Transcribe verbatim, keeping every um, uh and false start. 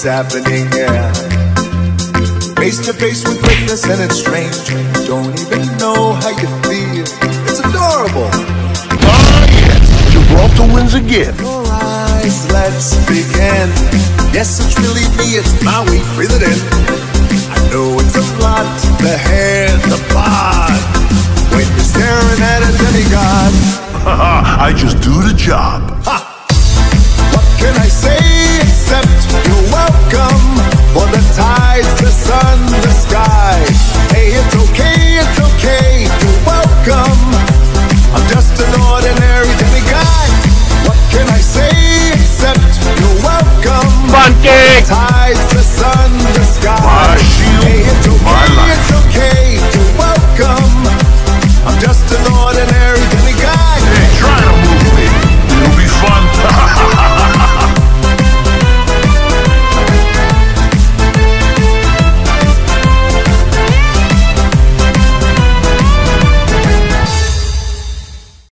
what's happening here. Face to face with greatness and it's strange. Don't even know how you feel. It's adorable. Ah, yes. Gibraltar wins again. All right, let's begin. Yes, it's really me. It's Maui. Breathe it in. I know it's a lot. The hair, the bod. When you're staring at a demigod. Haha, I just do the job. Ha! What can I say except you're welcome? For the tides, the sun, the sky. Hey, it's okay, it's okay, you're welcome. I'm just an ordinary demigod. What can I say except you're welcome? Funky! Tides, the sun.